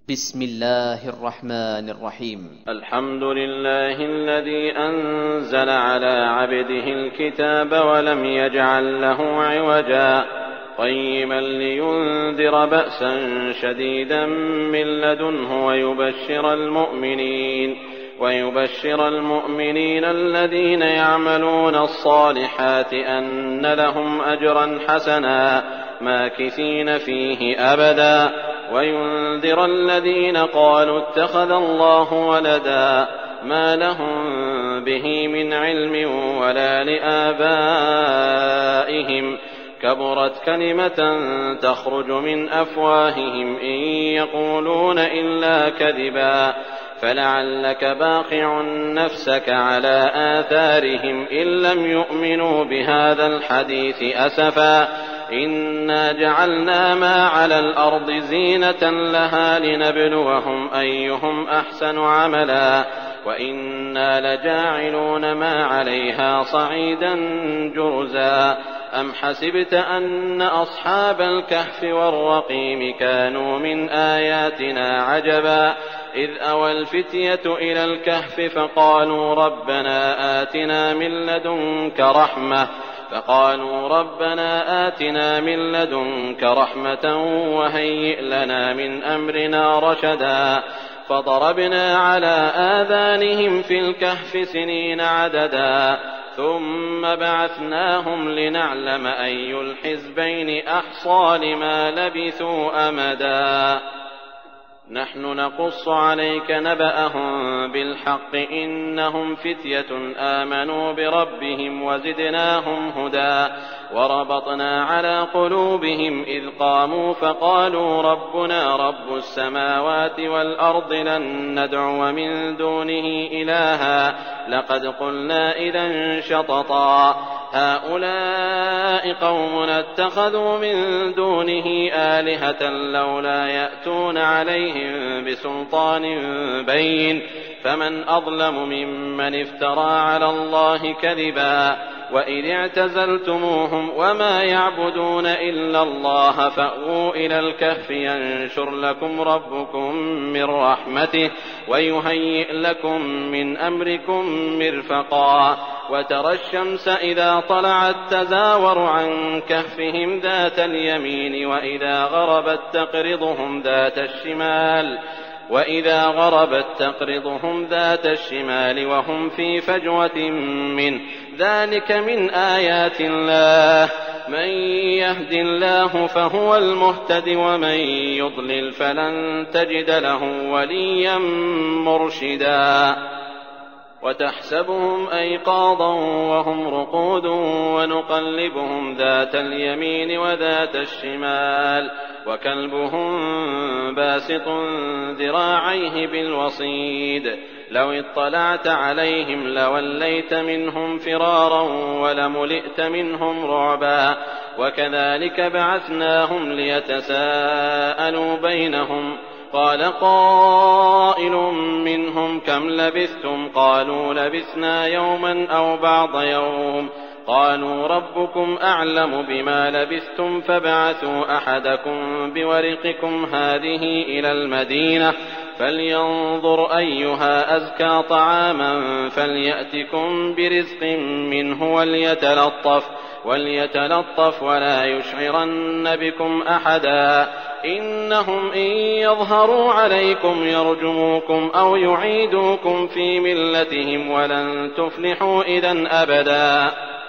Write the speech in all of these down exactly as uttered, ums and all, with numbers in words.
بسم الله الرحمن الرحيم. الحمد لله الذي أنزل على عبده الكتاب ولم يجعل له عوجا قيما لينذر بأسا شديدا من لدنه ويبشر المؤمنين ويبشر المؤمنين الذين يعملون الصالحات أن لهم أجرا حسنا ماكثين فيه أبدا وينذر الذين قالوا اتخذ الله ولدا ما لهم به من علم ولا لآبائهم كبرت كلمة تخرج من أفواههم إن يقولون إلا كذبا فلعلك باخع نفسك على آثارهم إن لم يؤمنوا بهذا الحديث أسفا إنا جعلنا ما على الأرض زينة لها لنبلوهم أيهم أحسن عملا وإنا لجاعلون ما عليها صعيدا جرزا أم حسبت أن أصحاب الكهف والرقيم كانوا من آياتنا عجبا إذ أوى الفتية إلى الكهف فقالوا ربنا آتنا من لدنك رحمة فقالوا ربنا آتنا من لدنك رحمة وهيئ لنا من أمرنا رشدا فضربنا على آذانهم في الكهف سنين عددا ثم بعثناهم لنعلم أي الحزبين أحصى لما لبثوا أمدا نحن نقص عليك نبأهم بالحق إنهم فتية آمنوا بربهم وزدناهم هدى وربطنا على قلوبهم إذ قاموا فقالوا ربنا رب السماوات والأرض لن ندعو من دونه إلها لقد قلنا إذا شططا هؤلاء قومنا اتخذوا من دونه آلهة لولا يأتون عليهم بسلطان بين فمن أظلم ممن افترى على الله كذبا وإذ اعتزلتموهم وما يعبدون إلا الله فأووا إلى الكهف ينشر لكم ربكم من رحمته ويهيئ لكم من أمركم مرفقا وترى الشمس إذا طلعت تزاور عن كهفهم ذات اليمين وإذا غربت تقرضهم ذات الشمال وإذا غربت تقرضهم ذات الشمال وهم في فجوة منه ذلك من آيات الله من يهد الله فهو المهتد ومن يضلل فلن تجد له وليا مرشدا وتحسبهم أيقاظا وهم رقود ونقلبهم ذات اليمين وذات الشمال وكلبهم باسط ذراعيه بالوصيد لو اطلعت عليهم لوليت منهم فرارا ولملئت منهم رعبا وكذلك بعثناهم ليتساءلوا بينهم قال قائل منهم كم لبثتم قالوا لبثنا يوما أو بعض يوم قالوا ربكم أعلم بما لبثتم فابعثوا أحدكم بورقكم هذه إلى المدينة فلينظر أيها أزكى طعاما فليأتكم برزق منه وليتلطف وليتلطف ولا يشعرن بكم أحدا إنهم إن يظهروا عليكم يرجموكم أو يعيدوكم في ملتهم ولن تفلحوا إذن أبدا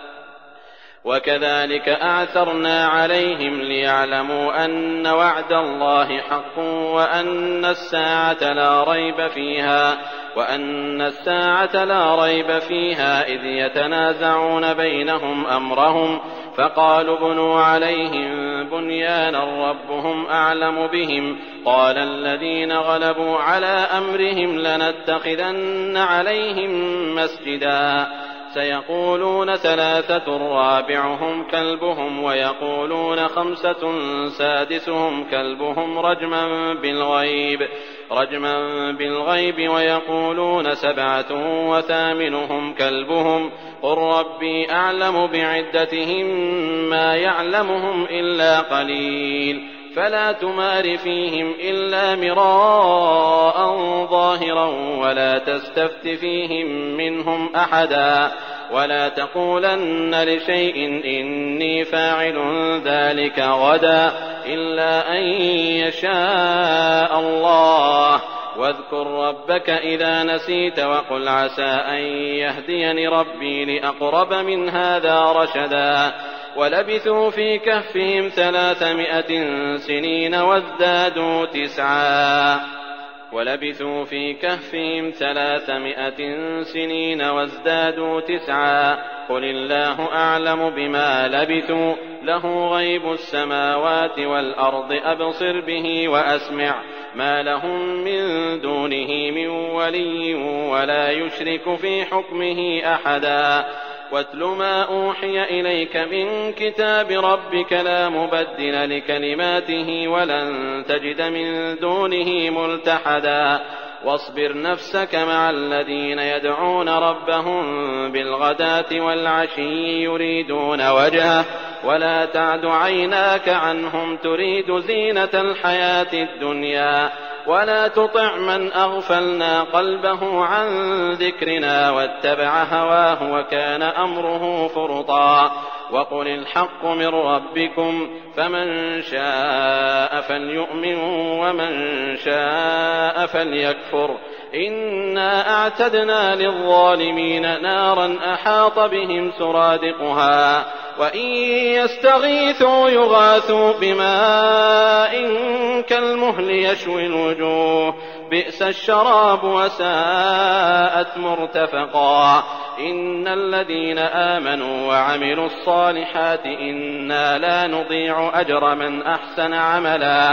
وكذلك أعثرنا عليهم ليعلموا أن وعد الله حق وأن الساعة لا ريب فيها وأن الساعة لا ريب فيها إذ يتنازعون بينهم أمرهم فقالوا ابنوا عليهم بنيانا ربهم أعلم بهم قال الذين غلبوا على أمرهم لنتخذن عليهم مسجدا سيقولون ثلاثة رابعهم كلبهم ويقولون خمسة سادسهم كلبهم رجما بالغيب رجما بالغيب ويقولون سبعة وثامنهم كلبهم قل ربي أعلم بعدتهم ما يعلمهم إلا قليل فلا تمار فيهم إلا مراء ظاهرا ولا تستفت فيهم منهم أحدا ولا تقولن لشيء إني فاعل ذلك غدا إلا أن يشاء الله واذكر ربك إذا نسيت وقل عسى أن يهديني ربي لأقرب من هذا رشدا ولبثوا في كهفهم ثلاثمائة سنين وازدادوا تسعا ولبثوا في كهفهم ثلاثمائة سنين وازدادوا تسعا قل الله أعلم بما لبثوا له غيب السماوات والأرض أبصر به وأسمع ما لهم من دونه من ولي ولا يشرك في حكمه أحدا واتل ما أوحي إليك من كتاب ربك لا مبدل لكلماته ولن تجد من دونه ملتحدا واصبر نفسك مع الذين يدعون ربهم بالغداة والعشي يريدون وجهه ولا تعد عيناك عنهم تريد زينة الحياة الدنيا ولا تطع من أغفلنا قلبه عن ذكرنا واتبع هواه وكان أمره فرطا وقل الحق من ربكم فمن شاء فليؤمن ومن شاء فليكفر إنا أعتدنا للظالمين نارا أحاط بهم سرادقها وإن يستغيثوا يغاثوا بماء كالمهل يشوي الوجوه بئس الشراب وساءت مرتفقا إن الذين آمنوا وعملوا الصالحات إنا لا نضيع أجر من أحسن عملا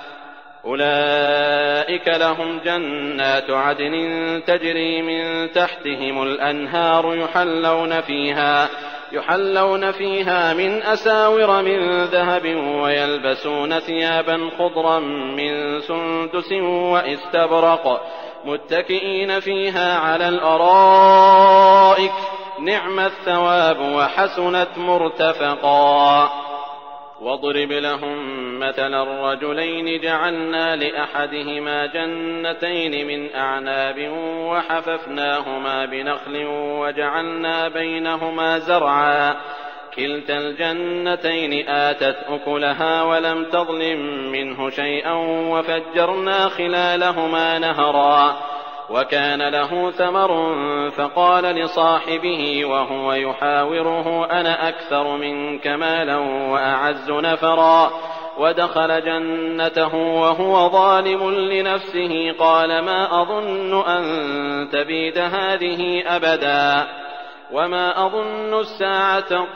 أولئك لهم جنات عدن تجري من تحتهم الأنهار يحلون فيها يحلون فيها من أساور من ذهب ويلبسون ثيابا خضرا من سندس واستبرق متكئين فيها على الأرائك نعم الثواب وحسنت مرتفقا واضرب لهم مثلا الرجلين جعلنا لأحدهما جنتين من أعناب وحففناهما بنخل وجعلنا بينهما زرعا كلتا الجنتين آتت أكلها ولم تظلم منه شيئا وفجرنا خلالهما نهرا وكان له ثمر فقال لصاحبه وهو يحاوره أنا أكثر منك مالا وأعز نفرا ودخل جنته وهو ظالم لنفسه قال ما أظن أن تبيد هذه أبدا وما أظن الساعة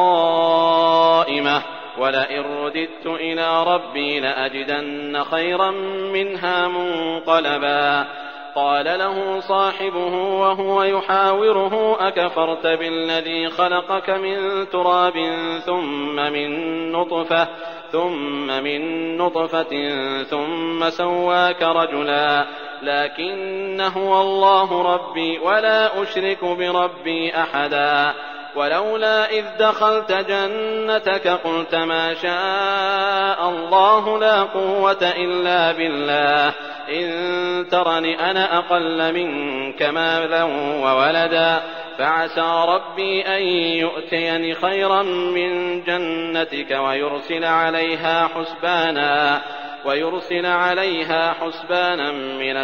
قائمة ولئن رددت إلى ربي لأجدن خيرا منها منقلبا قال له صاحبه وهو يحاوره أكفرت بالذي خلقك من تراب ثم من نطفة ثم من نطفة ثم سواك رجلا لكن هو الله ربي ولا أشرك بربي أحدا ولولا إذ دخلت جنتك قلت ما شاء الله لا قوة إلا بالله إن ترني أنا أقل منك مالا وولدا فعسى ربي أن يؤتيني خيرا من جنتك ويرسل عليها حسبانا ويرسل عليها حسبانا من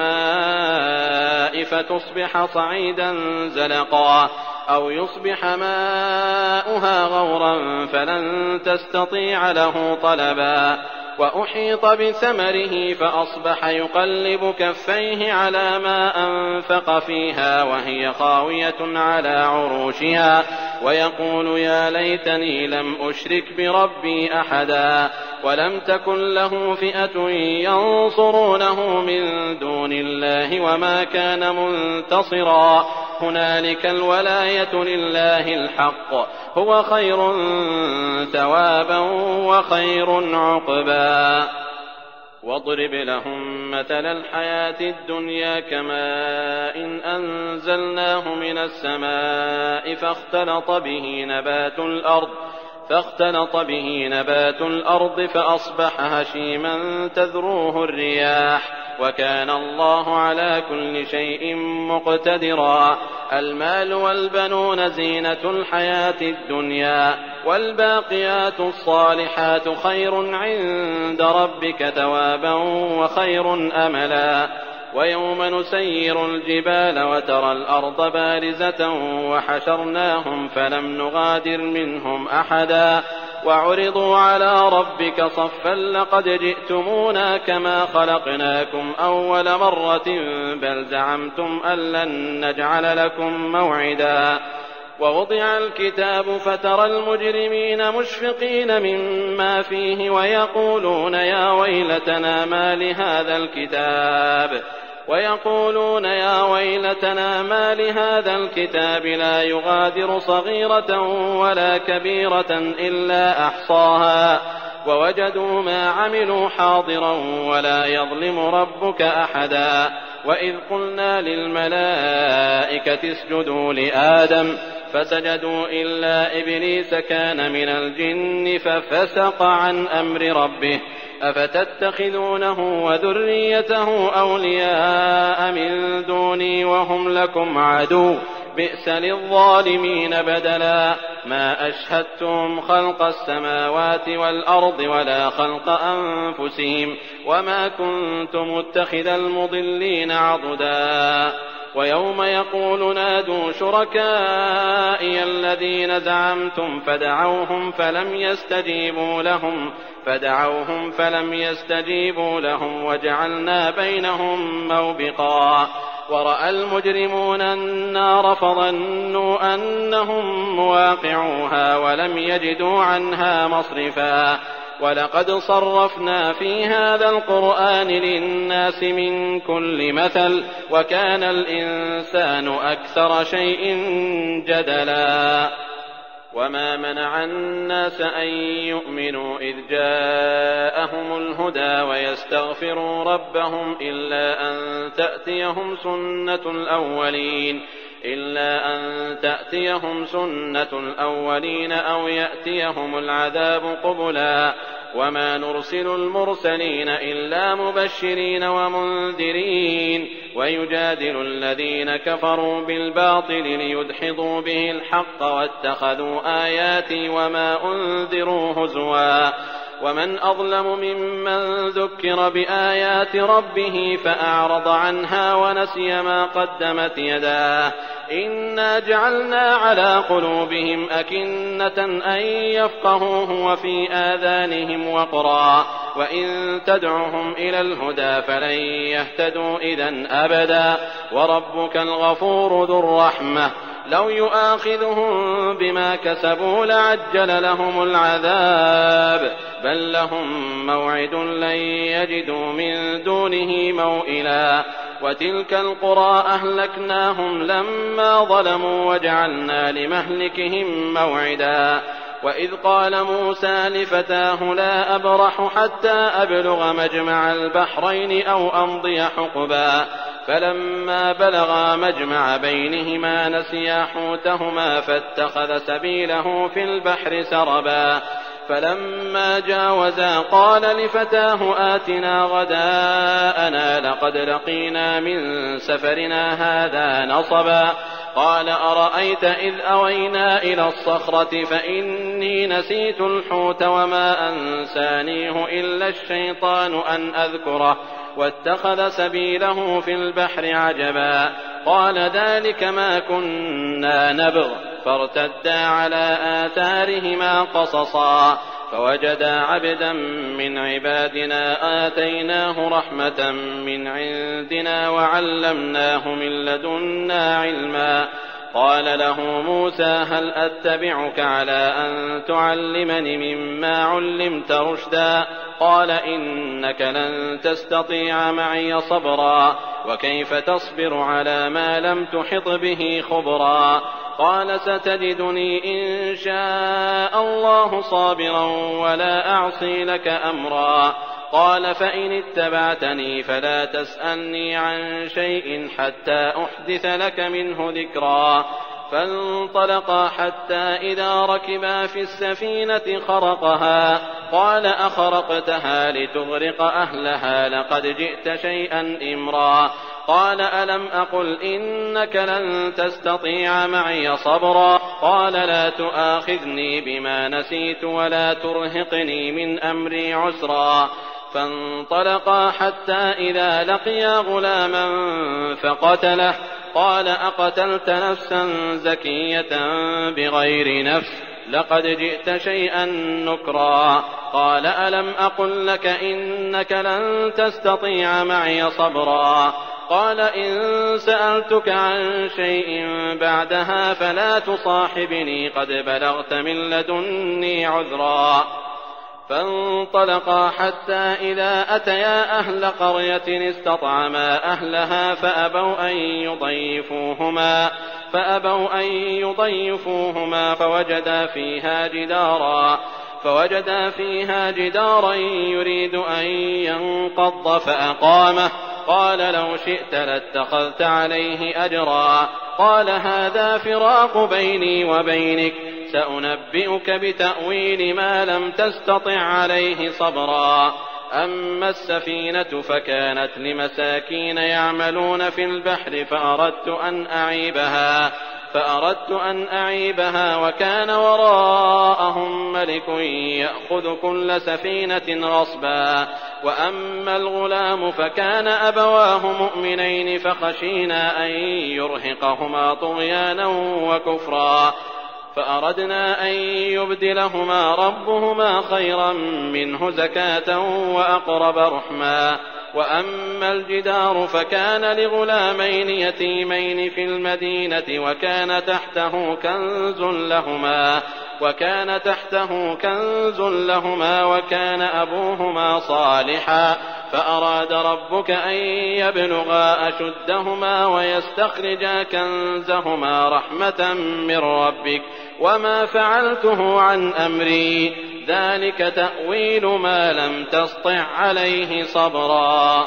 السماء فتصبح صعيدا زلقا أو يصبح ماؤها غورا فلن تستطيع له طلبا وأحيط بثمره فأصبح يقلب كفيه على ما أنفق فيها وهي خاوية على عروشها ويقول يا ليتني لم أشرك بربي أحدا ولم تكن له فئة ينصرونه من دون الله وما كان منتصرا هنالك الولاية لله الحق هو خير ثوابا وخير عقبا واضرب لهم مثل الحياة الدنيا كماء إن أنزلناه من السماء فاختلط به نبات الأرض فاختلط به نبات الأرض فأصبح هشيما تذروه الرياح وكان الله على كل شيء مقتدرا. المال والبنون زينة الحياة الدنيا والباقيات الصالحات خير عند ربك ثوابا وخير أملا. ويوم نسير الجبال وترى الأرض بارزة وحشرناهم فلم نغادر منهم أحدا وعرضوا على ربك صفا لقد جئتمونا كما خلقناكم أول مرة بل زعمتم أن لن نجعل لكم موعدا. ووضع الكتاب فترى المجرمين مشفقين مما فيه ويقولون يا ويلتنا ما لهذا الكتاب ويقولون يا ويلتنا ما لهذا الكتاب لا يغادر صغيرة ولا كبيرة إلا أحصاها ووجدوا ما عملوا حاضرا ولا يظلم ربك أحدا. وإذ قلنا للملائكة اسجدوا لآدم فسجدوا إلا إبليس كان من الجن ففسق عن أمر ربه أفتتخذونه وذريته أولياء من دوني وهم لكم عدو بئس للظالمين بدلا. ما أشهدتم خلق السماوات والأرض ولا خلق أنفسهم وما كنت متخذ المضلين عضدا. ويوم يقول نادوا شركائي الذين زعمتم فدعوهم فلم يستجيبوا لهم فدعوهم فلم يستجيبوا لهم وجعلنا بينهم موبقا. ورأى المجرمون النار فظنوا أنهم مواقعوها ولم يجدوا عنها مصرفا. ولقد صرفنا في هذا القرآن للناس من كل مثل وكان الإنسان أكثر شيء جدلا. وما منع الناس أن يؤمنوا إذ جاءهم الهدى ويستغفروا ربهم إلا أن تأتيهم سنة الأولين إلا أن تأتيهم سنة الأولين أو يأتيهم العذاب قبلا. وما نرسل المرسلين إلا مبشرين ومنذرين ويجادل الذين كفروا بالباطل ليدحضوا به الحق واتخذوا آياتي وما أنذروا هزوا. ومن أظلم ممن ذكر بآيات ربه فأعرض عنها ونسي ما قدمت يداه إنا جعلنا على قلوبهم أكنة أن يفقهوه وفي آذانهم وقرا وإن تدعهم إلى الهدى فلن يهتدوا إذن أبدا. وربك الغفور ذو الرحمة لو يؤاخذهم بما كسبوا لعجل لهم العذاب بل لهم موعد لن يجدوا من دونه موئلا. وتلك القرى أهلكناهم لما ظلموا وجعلنا لمهلكهم موعدا. وإذ قال موسى لفتاه لا أبرح حتى أبلغ مجمع البحرين أو أمضي حقبا فلما بلغا مجمع بينهما نسيا حوتهما فاتخذ سبيله في البحر سربا. فلما جاوزا قال لفتاه آتنا غداءنا لقد لقينا من سفرنا هذا نصبا. قال أرأيت إذ أوينا إلى الصخرة فإني نسيت الحوت وما أنسانيه إلا الشيطان أن أذكره واتخذ سبيله في البحر عجبا. قال ذلك ما كنا نبغ فارتدا على آثارهما قصصا فوجدا عبدا من عبادنا آتيناه رحمة من عندنا وعلمناه من لدنا علما. قال له موسى هل أتبعك على أن تعلمني مما علمت رشدا قال إنك لن تستطيع معي صبرا وكيف تصبر على ما لم تحط به خبرا. قال ستجدني إن شاء الله صابرا ولا أعصي لك أمرا. قال فإن اتبعتني فلا تسألني عن شيء حتى أحدث لك منه ذكرا. فانطلقا حتى إذا ركبا في السفينة خرقها قال أخرقتها لتغرق أهلها لقد جئت شيئا إمرا قال ألم أقل إنك لن تستطيع معي صبرا قال لا تؤاخذني بما نسيت ولا ترهقني من أمري عسرا فانطلقا حتى إذا لقيا غلاما فقتله قال أقتلت نفسا زكية بغير نفس لقد جئت شيئا نكرا قال ألم أقل لك إنك لن تستطيع معي صبرا قال إن سألتك عن شيء بعدها فلا تصاحبني قد بلغت من لدني عذرا فانطلقا حتى إذا أتيا أهل قرية استطعما أهلها فأبوا أن يضيفوهما فأبوا أن يضيفوهما فوجدا فيها جدارا فوجدا فيها جدارا يريد أن ينقض فأقامه قال لو شئت لاتخذت عليه أجرا قال هذا فراق بيني وبينك سأنبئك بتأويل ما لم تستطع عليه صبرا أما السفينة فكانت لمساكين يعملون في البحر فأردت أن أعيبها فأردت أن أعيبها وكان وراءهم ملك يأخذ كل سفينة غصبا وأما الغلام فكان أبواه مؤمنين فخشينا أن يرهقهما طغيانا وكفرا فأردنا أن يبدلهما ربهما خيرا منه زكاة وأقرب رحما وأما الجدار فكان لغلامين يتيمين في المدينة وكان تحته كنز لهما وكان تحته كنز لهما وكان أبوهما صالحا فأراد ربك أن يبلغا أشدهما ويستخرجا كنزهما رحمة من ربك وما فعلته عن أمري ذلك تأويل ما لم تسطع عليه صبرا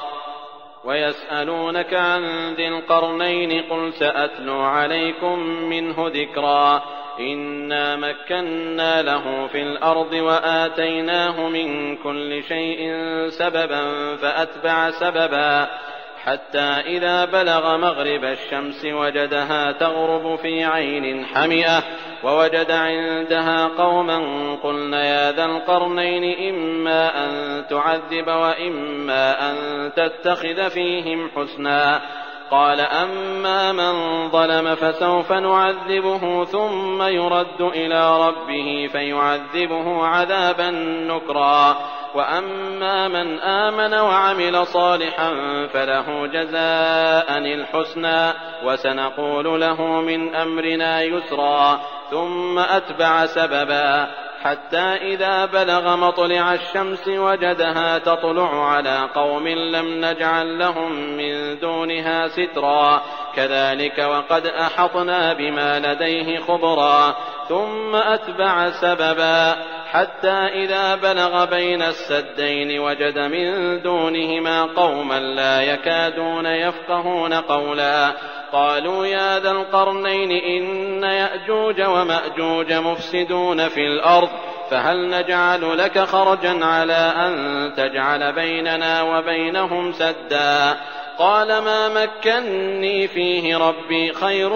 ويسألونك عن ذي القرنين قل سأتلو عليكم منه ذكرا إنا مكنا له في الأرض وآتيناه من كل شيء سببا فأتبع سببا حتى إذا بلغ مغرب الشمس وجدها تغرب في عين حمئة ووجد عندها قوما قلنا يا ذا القرنين إما أن تعذب وإما أن تتخذ فيهم حسنا قال أما من ظلم فسوف نعذبه ثم يرد إلى ربه فيعذبه عذابا نكرا وأما من آمن وعمل صالحا فله جزاء الحسنى وسنقول له من أمرنا يسرا ثم أتبع سببا حتى إذا بلغ مطلع الشمس وجدها تطلع على قوم لم نجعل لهم من دونها سترا كذلك وقد أحطنا بما لديه خبرا ثم أتبع سببا حتى إذا بلغ بين السدين وجد من دونهما قوما لا يكادون يفقهون قولا قالوا يا ذا القرنين إن يأجوج ومأجوج مفسدون في الأرض فهل نجعل لك خرجا على أن تجعل بيننا وبينهم سدا قال ما مكني فيه ربي خير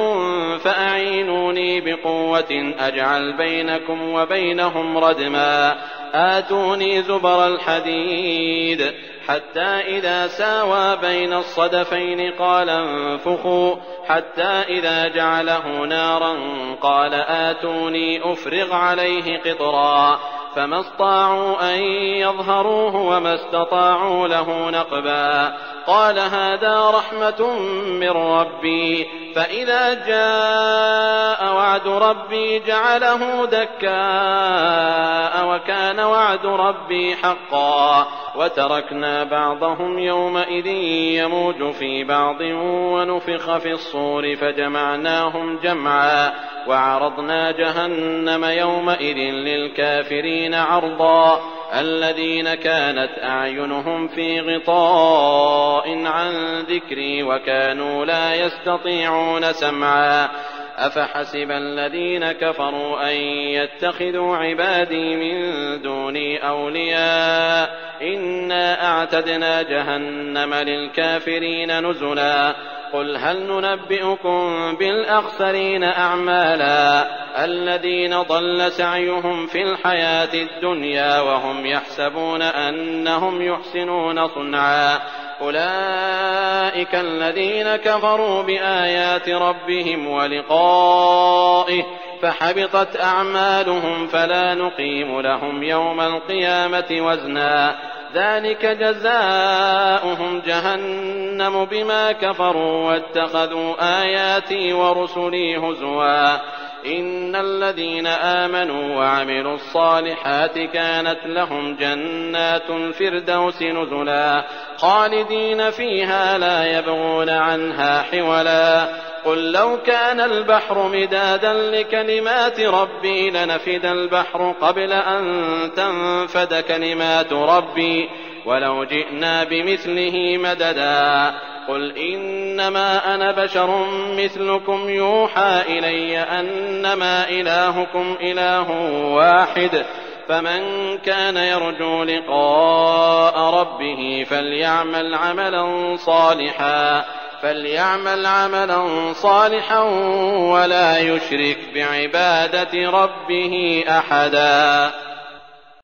فأعينوني بقوة أجعل بينكم وبينهم ردما آتوني زبر الحديد حتى إذا ساوى بين الصدفين قال انفخوا حتى إذا جعله نارا قال آتوني أفرغ عليه قطرا فما استطاعوا أن يظهروه وما استطاعوا له نقبا قال هذا رحمة من ربي فإذا جاء وعد ربي جعله دكاء وكان وعد ربي حقا وتركنا بعضهم يومئذ يموج في بعض ونفخ في الصور فجمعناهم جمعا وعرضنا جهنم يومئذ للكافرين عرضا الذين كانت أعينهم في غطاء عن ذكري وكانوا لا يستطيعون سمعا أفحسب الذين كفروا أن يتخذوا عبادي من دوني أولياء إنا أعتدنا جهنم للكافرين نزلا قل هل ننبئكم بالأخسرين أعمالا الذين ضل سعيهم في الحياة الدنيا وهم يحسبون أنهم يحسنون صنعا أولئك الذين كفروا بآيات ربهم ولقائه فحبطت أعمالهم فلا نقيم لهم يوم القيامة وزنا ذلك جزاؤهم جهنم بما كفروا واتخذوا آياتي ورسلي هزوا إن الذين آمنوا وعملوا الصالحات كانت لهم جنات الفردوس نزلا خالدين فيها لا يبغون عنها حولا قل لو كان البحر مدادا لكلمات ربي لنفد البحر قبل أن تنفد كلمات ربي ولو جئنا بمثله مددا قل إنما أنا بشر مثلكم يوحى إلي أنما إلهكم إله واحد فمن كان يرجو لقاء ربه فليعمل عملا صالحا فليعمل عملا صالحا ولا يشرك بعبادة ربه أحدا.